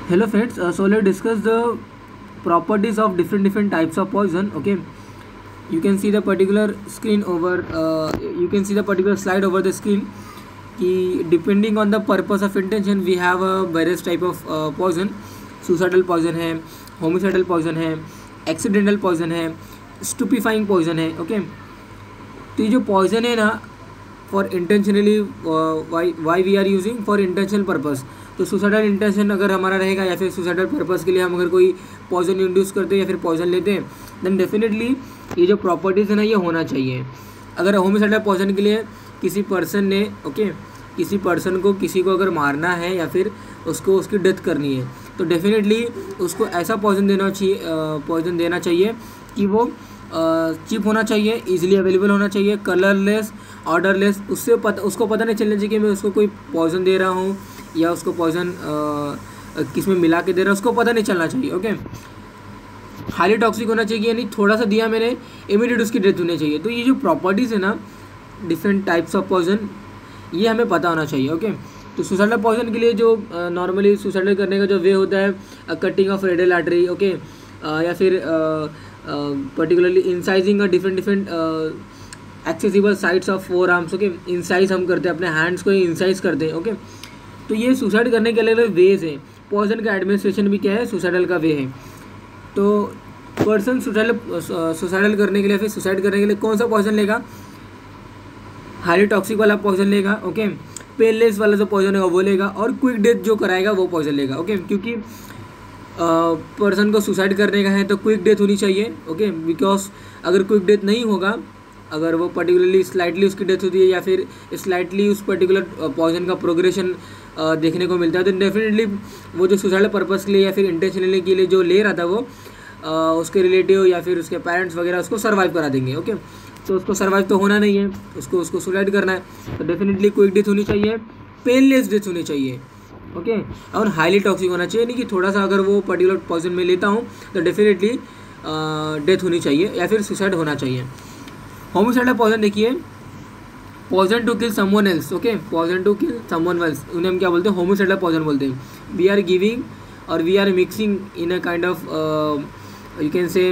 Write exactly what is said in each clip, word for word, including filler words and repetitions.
Hello friends, uh, so let's discuss the properties of different different types of poison. Okay, you can see the particular screen over. Uh, you can see the particular slide over the screen. कि depending on the purpose of intention we have a various type of uh, poison. Suicidal poison है, homicidal poison है, accidental poison है, stupefying poison है. Okay, तो ये जो poison है ना for intentionally why why we are using for intentional purpose. तो सुसाइडल इंटेंशन अगर हमारा रहेगा या फिर सुसाइडल पर्पस के लिए हम अगर कोई पॉइजन इंड्यूस करते हैं या फिर पॉइजन लेते हैं देन डेफिनेटली ये जो प्रॉपर्टीज़ है ना ये होना चाहिए. अगर होमिसाइडल पॉइजन के लिए किसी पर्सन ने ओके okay, किसी पर्सन को किसी को अगर मारना है या फिर उसको उसकी डेथ करनी है तो डेफिनेटली उसको ऐसा पॉइजन देना चाहिए पॉइजन देना चाहिए कि वो चीप होना चाहिए, इजीली अवेलेबल होना चाहिए, कलरलेस, ऑर्डरलेस. उससे पता उसको पता नहीं चलना चाहिए कि मैं उसको कोई पॉइजन दे रहा हूँ या उसको पॉइजन किस में मिला के दे रहा हूँ, उसको पता नहीं चलना चाहिए. ओके, हाईली टॉक्सिक होना चाहिए, यानी थोड़ा सा दिया मैंने इमीडिएट उसकी डेथ होनी चाहिए. तो ये जो प्रॉपर्टीज़ है ना डिफरेंट टाइप्स ऑफ पॉइजन ये हमें पता होना चाहिए. ओके, तो सुसाइडल पॉइजन के लिए जो नॉर्मली सुसाइडल करने का जो वे होता है cutting off radial artery okay या फिर particularly incising a different different accessible sides of forearms. Okay, incise हम करते हैं अपने हैंड्स को इंसाइज करते हैं. Okay okay? तो ये सुसाइड करने के अलग अलग वेज हैं. पॉइजन का एडमिनिस्ट्रेशन भी क्या है, सुसाइडल का वे है. तो पर्सन सुसाइडल सुसाइडल करने के लिए फिर सुसाइड करने के लिए कौन सा पॉइजन लेगा, हाईली टॉक्सिक वाला पॉइजन लेगा. ओके, पेनलेस वाला जो पॉइजन होगा वो लेगा और क्विक डेथ जो कराएगा वो पॉइजन लेगा. Okay okay? क्योंकि पर्सन uh, को सुसाइड करने का है तो क्विक डेथ होनी चाहिए. ओके, बिकॉज अगर क्विक डेथ नहीं होगा, अगर वो पर्टिकुलरली स्लाइटली उसकी डेथ होती है या फिर स्लाइटली उस पर्टिकुलर पॉइजन का प्रोग्रेशन uh, देखने को मिलता है तो डेफिनेटली वो जो सुसाइडल पर्पस के लिए या फिर इंटेंशनली के लिए जो ले रहा था वो uh, उसके रिलेटिव या फिर उसके पेरेंट्स वगैरह उसको सर्वाइव करा देंगे. Okay okay? तो उसको सर्वाइव तो होना नहीं है, उसको उसको सुसाइड करना है. तो डेफिनेटली क्विक डेथ होनी चाहिए, पेनलेस डेथ होनी चाहिए. Okay okay? और हाईली टॉक्सिक होना चाहिए, नहीं कि थोड़ा सा अगर वो पर्टिकुलर पॉइजन में लेता हूँ तो डेफिनेटली डेथ होनी चाहिए या फिर सुसाइड होना चाहिए. होमिसाइडल पॉइजन देखिए, poison to kill someone else. Okay, poison to kill someone else उन्हें हम क्या बोलते हैं, होमिसाइडल पॉइजन बोलते हैं. वी आर गिविंग और we are mixing in a kind of you can say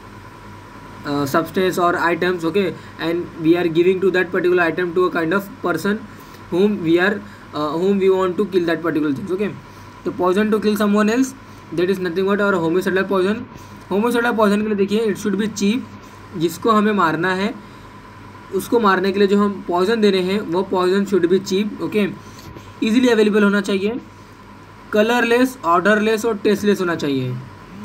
substance or items. Okay, and we are giving to that particular item to a kind of person whom we are uh, whom we want to kill that particular things. Okay, तो poison to kill someone else that is nothing but और homicidal poison. homicidal poison के लिए देखिए it should be cheap. जिसको हमें मारना है उसको मारने के लिए जो हम poison दे रहे हैं वो poison should be cheap. okay, easily available होना चाहिए, कलरलेस, ऑर्डरलेस और टेस्टलेस होना चाहिए.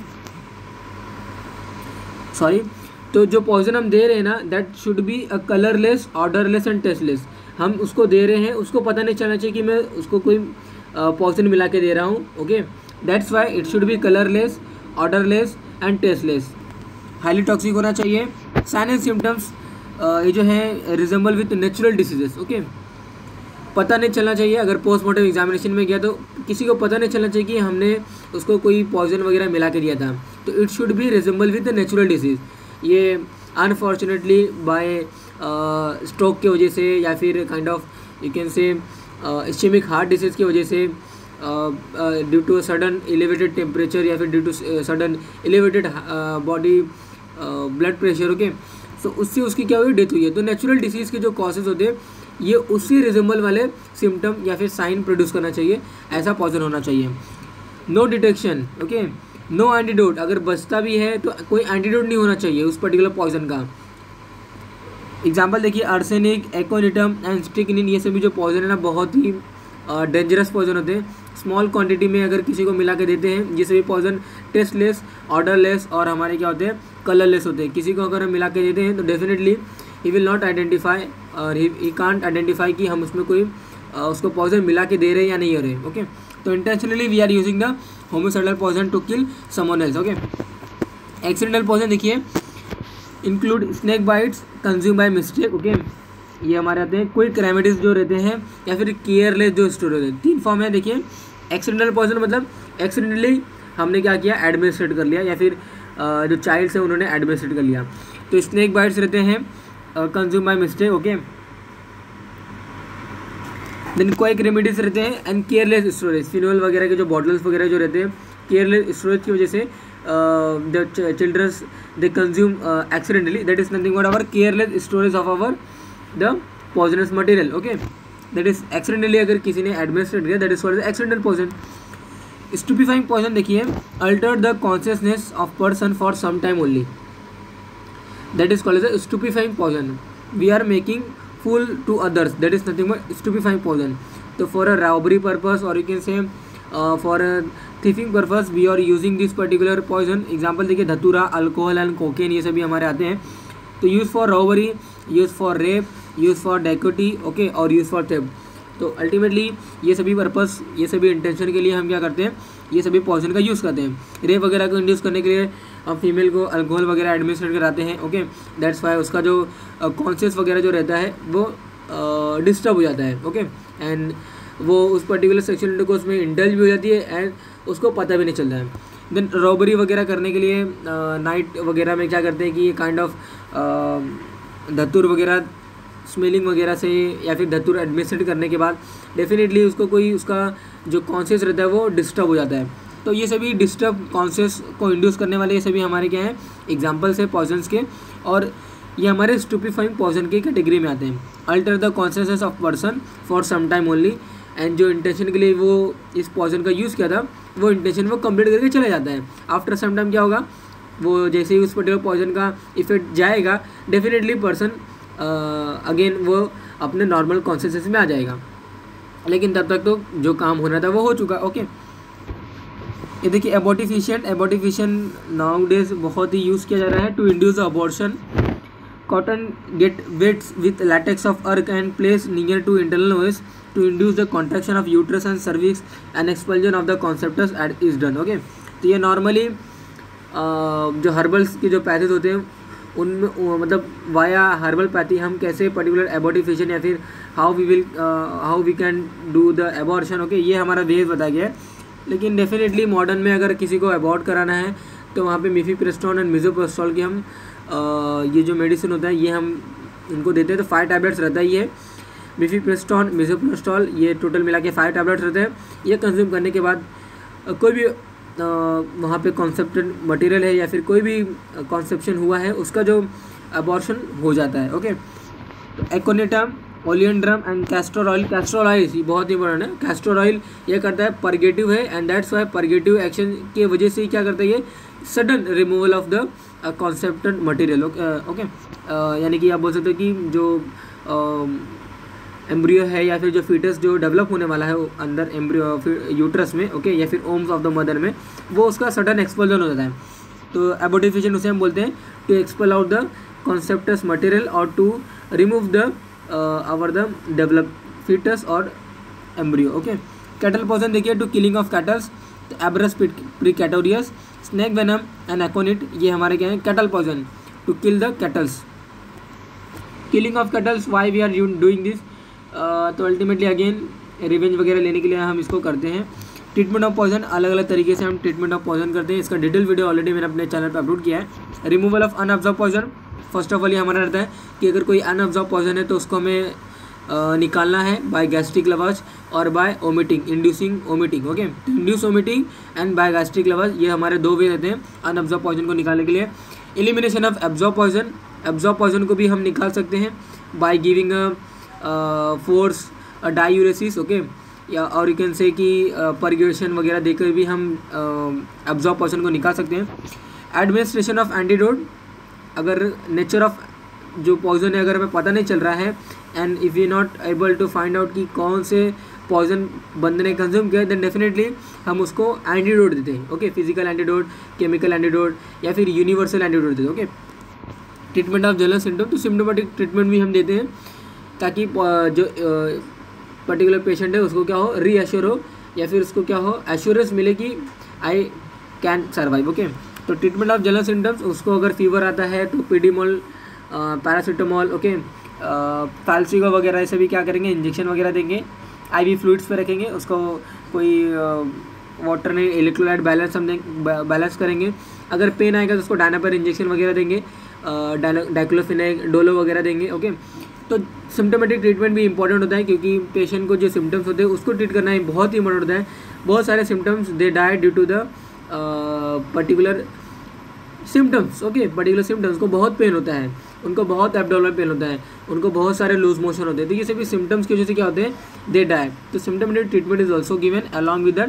सॉरी, तो जो पॉइजन हम दे रहे हैं ना that should be a colourless, odourless and tasteless. हम उसको दे रहे हैं, उसको पता नहीं चलना चाहिए कि मैं उसको कोई पॉइजन मिला के दे रहा हूँ. Okay, that's why it should be colourless, odourless and tasteless. Highly toxic होना चाहिए. साइन एंड सिम्टम्स ये जो है resemble with natural diseases. Okay, पता नहीं चलना चाहिए, अगर पोस्टमार्टम एग्जामिनेशन में गया तो किसी को पता नहीं चलना चाहिए कि हमने उसको कोई पॉइजन वगैरह मिला के दिया था. तो it should be resemble with natural disease. ये अनफॉर्चुनेटली बाय स्ट्रोक की वजह से या फिर kind of you can say ischaemic heart disease की वजह से due to sudden elevated temperature या फिर due to sudden elevated body blood pressure. Okay, so उससे उसकी क्या हुई, डेथ हुई है. तो नेचुरल डिसीज़ के जो कॉजेज होते हैं ये उसी रिजेंबल वाले सिम्टम या फिर साइन प्रोड्यूस करना चाहिए, ऐसा पॉइजन होना चाहिए. No detection. Okay, no antidote. अगर बचता भी है तो कोई एंटीडोट नहीं होना चाहिए उस पर्टिकुलर पॉइजन का. एग्जांपल देखिए, आर्सेनिक, एक्वानिटम एंड स्ट्रिक्निन ये सभी जो पॉइजन है ना बहुत ही डेंजरस पॉइजन होते हैं. स्मॉल क्वांटिटी में अगर किसी को मिला के देते हैं ये सभी पॉइजन टेस्टलेस, ऑर्डरलेस और हमारे क्या होते हैं, कलरलेस होते हैं. किसी को अगर हम मिला के देते हैं तो definitely he will not identify और ही कांट आइडेंटिफाई कि हम उसमें कोई uh, उसको पॉइजन मिला के दे रहे हैं या नहीं हो रहे. ओके, तो intentionally we are using the homicidal poison to kill someone else. Okay, accidental poison देखिए, include snake bites consume by mistake. Okay, ये हमारे आते हैं क्विक रेमेडीज जो रहते हैं या फिर केयरलेस जो स्टोर होते हैं. तीन फॉर्म है देखिए. एक्सीडेंटल पॉइजन मतलब एक्सीडेंटली हमने क्या किया, एडमिनिस्ट्रेट कर लिया या फिर uh, जो चाइल्ड्स हैं उन्होंने एडमिनिस्ट्रेट कर लिया. तो स्नेक बाइट्स रहते हैं consume by mistake. Okay, then quick remedies रहते हैं एंड केयरलेस स्टोरेज, फिनोल वगैरह के जो बॉटल्स वगैरह जो रहते हैं केयरलेस स्टोरेज की वजह से the childrens they consume accidentally, that is nothing but our careless storage of our the poisonous material, okay, that is accidentally अगर किसी ने एडमिनिस्ट्रेट किया that is called accidental poison. Stupefying poison देखिए, alter the consciousness of person for some time only, that is called as stupefying poison. We are making fool to others, that is nothing but stupefying poison. तो for a robbery purpose और you can say for a thiefing purpose we are using this particular poison. Example देखिए धतूरा, alcohol and cocaine, ये सभी हमारे आते हैं। तो use for robbery, use for rape, use for dacoity, okay, और यूज़ फॉर थेफ्ट। तो अल्टीमेटली ये सभी पर्पस, ये सभी इंटेंशन के लिए हम क्या करते हैं, ये सभी पॉइजन का यूज़ करते हैं। रेप वगैरह को इंड्यूस करने के लिए हम फीमेल को अल्कोहल वगैरह एडमिनिस्ट्रेट कराते हैं, ओके, दैट्स वाई उसका जो कॉन्शियस uh, वगैरह जो रहता है वो डिस्टर्ब uh, हो जाता है, ओके, एंड वो उस पर्टिकुलर सेक्शुअल इंटरकोर्स में इंडल्ज भी हो जाती है एंड उसको पता भी नहीं चलता है। देन रॉबरी वगैरह करने के लिए नाइट uh, वगैरह में क्या करते हैं कि ये काइंड ऑफ धतूर वगैरह स्मेलिंग वगैरह से या फिर धतूर एडमिनिस्ट्रेट करने के बाद डेफिनेटली उसको कोई उसका जो कॉन्शियस रहता है वो डिस्टर्ब हो जाता है। तो ये सभी डिस्टर्ब कॉन्शियस को इंड्यूस करने वाले ये सभी हमारे क्या हैं, एग्जांपल्स है पॉइजन्स के, और ये हमारे स्टूपिफाइंग पॉइजन की कैटेगरी में आते हैं। Alter the consciousness of person for some time only, and जो इंटेंशन के लिए वो इस पॉइजन का यूज़ किया था वो इंटेंशन वो कंप्लीट करके चला जाता है। आफ्टर सम टाइम क्या होगा, वो जैसे ही उस पर्टिकुलर पॉइजन का इफेक्ट जाएगा डेफिनेटली पर्सन अगेन uh, वो अपने नॉर्मल कॉन्शियसनेस में आ जाएगा, लेकिन तब तक तो जो काम होना था वो हो चुका, ओके। ये देखिए एबॉर्टिफिशिएंट, एबॉर्टिफिशिएंट नाउ डेज बहुत ही यूज़ किया जा रहा है to induce abortion. Cotton get wets with latex of ark and place near to internal os to induce the contraction of uterus and cervix and expulsion of the conceptus at is done, okay. तो ये normally जो herbals के जो पैथेज होते हैं उनमें मतलब via herbal pathy हम कैसे पर्टिकुलर एबॉर्टिफिशिएंट या फिर how we will how we can do the abortion, okay, ये हमारा वेज बताया गया है। लेकिन डेफिनेटली मॉडर्न में अगर किसी को एबॉर्ट कराना है तो वहाँ पे मिफीप्रेस्टोन एंड मिजोप्रेस्टोल की हम uh, ये जो मेडिसिन होता है ये हम इनको देते हैं। तो फाइव टैबलेट्स रहता है ये मिफीप्रेस्टोन, मिजोप्रेस्टोल, ये टोटल मिला के फाइव टैबलेट्स रहते हैं। ये कंज्यूम करने के बाद uh, कोई भी वहाँ पे कॉन्सेप्टेड मटेरियल है या फिर कोई भी कॉन्सेप्शन हुआ है उसका जो अबॉर्शन हो जाता है, ओके। तो aconitum, oleandrum and castor oil, castor oil ये बहुत इंपॉर्टेंट है। कैस्टर ऑयल ये करता है परगेटिव है and that's why purgative action की वजह से क्या करता है ये sudden removal of the concepted material, okay. यानी कि आप बोल सकते हो कि जो uh, एम्ब्रियो है या फिर जो फीटस जो डेवलप होने वाला है अंदर एम्ब्रियो यूट्रस में, ओके, या फिर ओम्स ऑफ द मदर में, वो उसका सडन एक्सपल्जन हो जाता है। तो एबॉर्टिफिशिएंट उसे हम बोलते हैं to expel out the conceptus material और to remove the our the develop foetus और एम्ब्रियो, ओके। कैटल पॉइजन देखिए to killing of cattles, abrus precatorius, snake venom and aconite, ये हमारे क्या हैं cattle poison to kill the cattles. Killing of cattles, why we are doing this, तो ultimately again revenge वगैरह लेने के लिए हम इसको करते हैं। ट्रीटमेंट ऑफ पॉइजन, अलग अलग तरीके से हम ट्रीटमेंट ऑफ पॉइजन करते हैं, इसका डिटेल वीडियो ऑलरेडी मैंने अपने चैनल पर अपलोड किया है। Removal of unabsorb poison, first of all ये हमारा रहता है कि अगर कोई अनअब्जॉर्ब पॉइजन है तो उसको हमें निकालना है बाय गैस्ट्रिक लवाज और by vomiting, inducing vomiting, okay. तो induce vomiting and by gastric lavage ये हमारे दो वे रहते हैं अनअब्जॉर्ब पॉइजन को निकालने के लिए। Elimination of absorb poison, absorb poison को भी हम निकाल सकते हैं by giving force diuresis, okay, या और यू कैन से कि परग्यूरेशन वगैरह देकर भी हम एब्जॉर्ब पॉइजन को निकाल सकते हैं। एडमिनिस्ट्रेशन ऑफ एंटीडोट, अगर नेचर ऑफ जो पॉइजन है अगर हमें पता नहीं चल रहा है and if you not able to find out कि कौन से पॉइजन बंदे ने कंज्यूम किया देन डेफिनेटली हम उसको एंटीडोट देते हैं, okay, physical antidote, chemical antidote या फिर यूनिवर्सल एंटीडोट देते हैं, okay. Treatment of general symptom, तो सिम्टोमेटिक ट्रीटमेंट भी हम देते हैं ताकि जो पर्टिकुलर पेशेंट है उसको क्या हो, रीअश्योर हो या फिर उसको क्या हो, एश्योरेंस मिले कि आई कैन सर्वाइव, ओके। तो ट्रीटमेंट ऑफ जनरल सिम्टम्स, उसको अगर फीवर आता है तो पीडीमोल, पैरासीटामोल, ओके, फाल्सिगो वगैरह ऐसे भी क्या करेंगे, इंजेक्शन वगैरह देंगे, आईवी फ्लूइड्स पे रखेंगे उसको, कोई वाटर में इलेक्ट्रोलाइट बैलेंस हम देंगे, बैलेंस करेंगे। अगर पेन आएगा तो उसको डायनापर इंजेक्शन वगैरह देंगे, डाइक्लोफिनेक, डोलो वगैरह देंगे, ओके। तो सिम्टोमेटिक ट्रीटमेंट भी इंपॉर्टेंट होता है, क्योंकि पेशेंट को जो सिम्टम्स होते हैं उसको ट्रीट करना ही बहुत ही इंपॉर्टेंट होता है। बहुत सारे symptoms they die due to the particular symptoms, okay, particular symptoms को बहुत पेन होता है, उनको बहुत एब्डोमिनल पेन होता है, उनको बहुत सारे लूज मोशन होते हैं, तो ये सभी सिम्टम्स की वजह से क्या होते हैं, दे डाई। तो symptomatic treatment is also given along with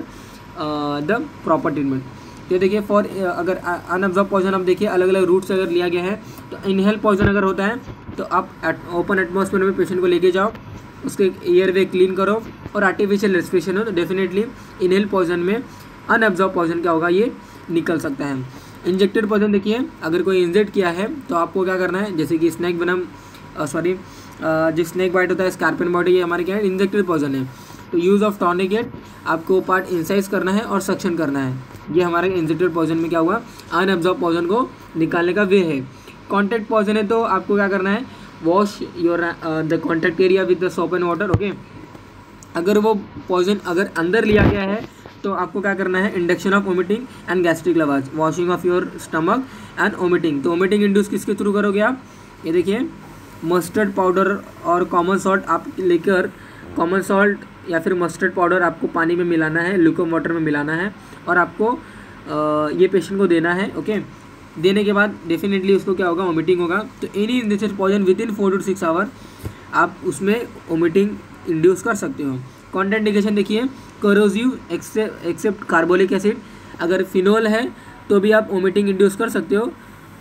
the proper treatment. तो देखिए फॉर अगर अनअब्जॉर्ब पॉइजन आप देखिए अलग अलग रूट से अगर लिया गया है, तो इनहेल पॉइजन अगर होता है तो आप ओपन एटमॉस्फेयर में पेशेंट को लेके जाओ, उसके एयर वे क्लीन करो और आर्टिफिशियल रेस्पिरेशन हो, तो डेफिनेटली इनहेल पॉइजन में अनअब्जॉर्ब पॉइजन क्या होगा, ये निकल सकता है। इंजेक्टेड पॉइजन देखिए, अगर कोई इंजेक्ट किया है तो आपको क्या करना है, जैसे कि स्नैक वेनम सॉरी जो स्नैक बाइट होता है, स्कॉर्पियन बाइट, ये हमारे क्या है, इंजेक्टेड पॉइजन है। तो यूज़ ऑफ टॉर्निकेट, आपको पार्ट इंसाइज करना है और सक्शन करना है, ये हमारे इंजेक्टेड पॉइजन में क्या हुआ, अनअब्जॉर्ब पॉइजन को निकालने का वे है। कॉन्टैक्ट पॉइजन है तो आपको क्या करना है, wash your the contact area with the soap and water, okay. अगर वो पॉइजन अगर अंदर लिया गया है तो आपको क्या करना है, induction of vomiting and gastric lavage, washing of your stomach and vomiting. तो वोमिटिंग इंड्यूस किसके थ्रू करोगे आप, ये देखिए मस्टर्ड पाउडर और कॉमन सॉल्ट आप लेकर, कॉमन सॉल्ट या फिर मस्टर्ड पाउडर आपको पानी में मिलाना है, ल्यूकम वाटर में मिलाना है और आपको आ, ये पेशेंट को देना है, ओके। देने के बाद डेफिनेटली उसको क्या होगा, वोमिटिंग होगा। तो any injection poison within four to six hour आप उसमें वोमिटिंग इंड्यूस कर सकते हो। कॉन्ट्राइंडिकेशन देखिए, करोजिव एक्सेप्ट कार्बोलिक एसिड, अगर फिनोल है तो भी आप वोमिटिंग इंड्यूस कर सकते हो,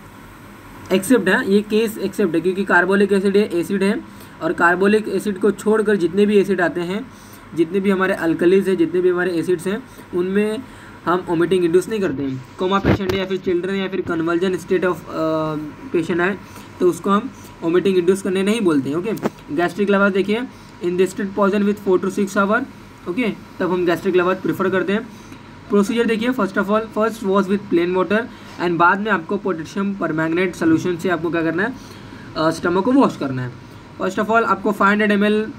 एक्सेप्ट है, ये केस एक्सेप्ट है, क्योंकि कार्बोलिक एसिड है, एसिड है, और कार्बोलिक एसिड को छोड़कर जितने भी एसिड आते हैं, जितने भी हमारे अल्कलीज हैं, जितने भी हमारे एसिड्स हैं, उनमें हम वोमिटिंग इंड्यूस नहीं करते हैं। कोमा पेशेंट है या फिर चिल्ड्रन या फिर कन्वर्जन स्टेट ऑफ पेशेंट है तो उसको हम वोमिटिंग इंड्यूस करने नहीं बोलते हैं, ओके। गैस्ट्रिक लवाज देखिए, injected poison with four to six hour, okay, तब हम गैस्ट्रिक लवाज प्रीफर करते हैं। प्रोसीजर देखिए, first of all first wash with plain water and बाद में आपको पोटेशियम परमैंगनेट सोल्यूशन से आपको क्या करना है, स्टमक को वॉश करना है। फर्स्ट ऑफ ऑल आपको five hundred M L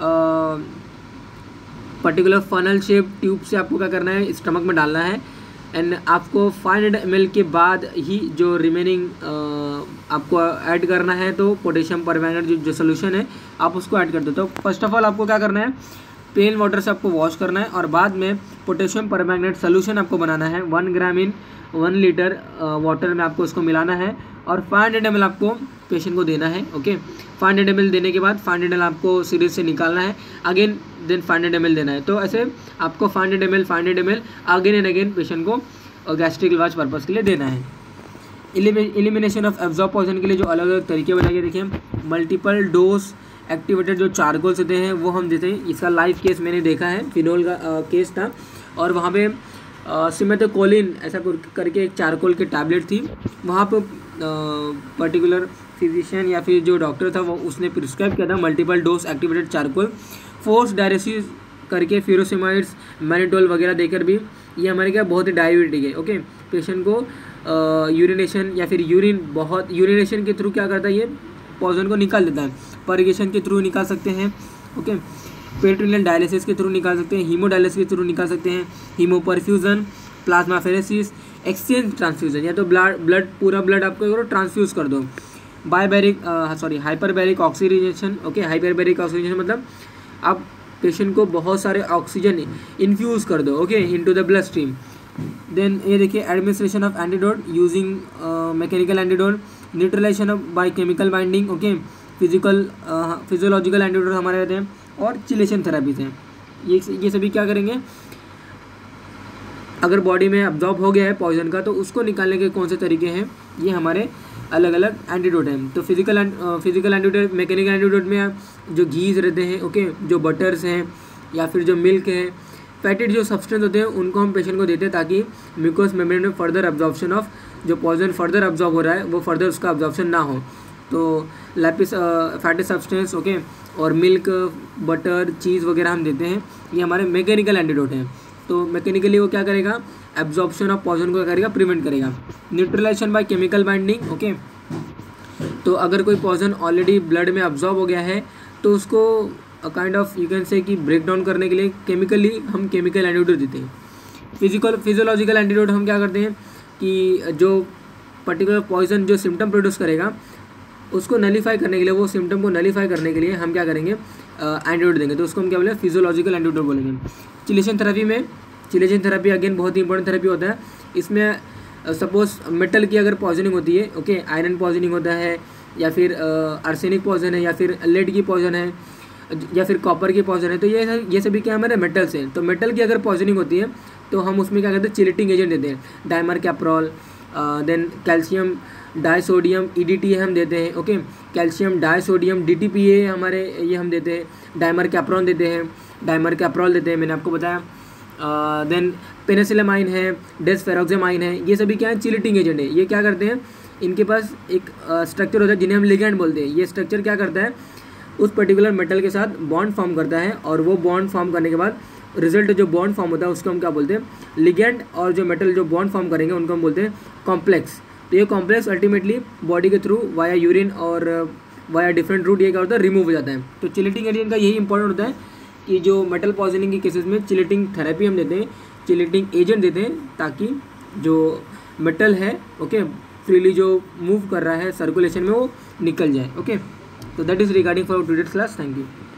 particular funnel shape tube से आपको क्या करना है, स्टमक में डालना है एंड आपको फाइव हंड्रेड एम एल के बाद ही जो रिमेनिंग आपको ऐड करना है, तो पोटेशियम परमैंगनेट जो जो सोल्यूशन है आप उसको ऐड कर दो। तो फर्स्ट ऑफ ऑल आपको क्या करना है, प्लेन वाटर से आपको वॉश करना है और बाद में पोटेशियम परमैंगनेट सोल्यूशन आपको बनाना है, one gram in one litre water में आपको उसको मिलाना है और फाइव हंड्रेड एम एल आपको पेशेंट को देना है, okay. Five hundred M L देने के बाद फाइव हंड्रेड एम एल आपको सीरीज से निकालना है, again then five hundred M L देना है। तो ऐसे आपको five hundred M L five hundred M L again and again patient को गैस्ट्रिक लवाज पर्पज़ के लिए देना है। एलिमिनेशन ऑफ एब्जॉर्ब पॉइजन के लिए जो अलग अलग तरीके बताए गए, देखिए मल्टीपल डोज एक्टिवेटेड जो चारकोल से देते हैं वो हम देते हैं। इसका लाइव केस मैंने देखा है, फिनोल का आ, केस था और वहाँ पे सिमेथोकोलिन ऐसा करके एक चारकोल की टैबलेट थी, वहाँ पे पर्टिकुलर फिजिशियन या फिर जो डॉक्टर था वो उसने प्रिस्क्राइब किया था multiple dose activated charcoal. Force diuresis करके फ्यूरोसिमाइड्स मैनिटोल वगैरह देकर भी ये हमारे क्या बहुत ही डायबिटिक है, ओके। पेशेंट को यूरिनेशन या फिर यूरिन बहुत यूरिनेशन के थ्रू क्या करता है, ये पॉइजन को निकाल देता है। परगेशन के थ्रू निकाल सकते हैं, ओके। पेरिटोनियल डायलिसिस के थ्रू निकाल सकते हैं, हीमोडायलिसिस के थ्रू निकाल सकते हैं, हीमोपरफ्यूजन, प्लाज्माफेरेसिस, एक्सचेंज ट्रांसफ्यूजन, या तो ब्लड ब्लड पूरा ब्लड आपको करो ट्रांसफ्यूज कर दो। Bibaric sorry hyperbaric oxygenation, okay. Hyperbaric oxygenation मतलब आप पेशेंट को बहुत सारे ऑक्सीजन इन्फ्यूज़ कर दो, okay, into the blood stream. Then ये देखिए administration of antidote using mechanical antidote, neutralization of by chemical binding, okay. Physical physiological antidote हमारे रहते हैं और चिलेशन थेरेपीज हैं। ये ये सभी क्या करेंगे, अगर बॉडी में अब्जॉर्ब हो गया है पॉइजन का तो उसको निकालने के कौन से तरीके हैं, ये हमारे अलग अलग एंटीडोट हैं। तो physical physical antidote, mechanical antidote में जो घीज रहते हैं, ओके, जो बटर्स हैं या फिर जो मिल्क है, फैटेड जो सब्सटेंस होते हैं उनको हम पेशेंट को देते हैं ताकि म्यूकोस मेम्ब्रेन में फर्दर अब्जॉर्प्शन ऑफ जो पॉइजन फर्दर अब्जॉर्ब हो रहा है वो फर्दर उसका अब्जॉर्प्शन ना हो। तो लैपिस फैटी सब्सटेंस, ओके, और मिल्क, बटर, चीज़ वगैरह हम देते हैं, ये हमारे मैकेनिकल एंटीडोट हैं। तो मैकेनिकली वो क्या करेगा, एब्जॉर्प्शन ऑफ पॉइजन को क्या करेगा, प्रिवेंट करेगा। Neutralization by chemical binding, okay. तो अगर कोई पॉइजन ऑलरेडी ब्लड में अब्जॉर्ब हो गया है तो उसको काइंड ऑफ यू कैन से कि ब्रेक डाउन करने के लिए केमिकली हम केमिकल एंटीडोट देते हैं। फिजिकल फिजियोलॉजिकल एंटीडोट हम क्या करते हैं कि जो पर्टिकुलर पॉइजन जो सिम्टम प्रोड्यूस करेगा उसको नलीफाई करने के लिए, वो सिम्टम को नलीफाई करने के लिए हम क्या करेंगे, एंटीडोट देंगे। तो उसको हम क्या बोलेंगे, फिजियोलॉजिकल एंटीडोट बोलेंगे। चिलेशन थेरेपी में, चिलेशन थेरेपी अगेन बहुत ही इंपॉर्टेंट थेरेपी होता है। इसमें सपोज मेटल की अगर पॉइजनिंग होती है, ओके, आयरन पॉइजनिंग होता है, या फिर आर्सेनिक पॉइजन है, या फिर लेड की पॉइजन है, या फिर कॉपर की पॉइजन है, तो ये ये सभी क्या हमारे मेटल्स हैं। तो मेटल की अगर पॉइजनिंग होती है तो हम उसमें क्या करते हैं, चिलेटिंग एजेंट देते हैं, dimercaprol, then calcium disodium E D T हम देते हैं, okay, calcium disodium D T P A हमारे ये हम देते हैं, डाइमर कैप्रोन देते हैं, डाइमर कैप्रोल देते हैं, मैंने आपको बताया। देन पेनिसिलामाइन है, डेसफेरोक्सामाइन है, ये सभी क्या है, चिलेटिंग एजेंट है। ये क्या करते हैं, इनके पास एक स्ट्रक्चर होता है जिन्हें हम लिगैंड बोलते हैं। ये स्ट्रक्चर क्या करता है, उस पर्टिकुलर मेटल के साथ बॉन्ड फॉर्म करता है, और वो बॉन्ड फॉर्म करने के बाद रिजल्ट जो बॉन्ड फॉर्म होता है उसको हम क्या बोलते हैं, लिगैंड, और जो मेटल जो बॉन्ड फॉर्म करेंगे उनको हम बोलते हैं कॉम्प्लेक्स। तो ये कॉम्प्लेक्स अल्टीमेटली बॉडी के थ्रू वाया यूरिन और वाया डिफरेंट रूट ये क्या होता है, रिमूव हो जाता है। तो चिलेटिंग एजेंट का यही इंपॉर्टेंट होता है कि जो मेटल पॉइजनिंग के केसेस में चिलेटिंग थेरेपी हम देते हैं, चिलेटिंग एजेंट देते हैं, ताकि जो मेटल है, ओके, फ्रीली जो मूव कर रहा है सर्कुलेशन में वो निकल जाए। ओके, तो that is regarding for today's class. Thank you.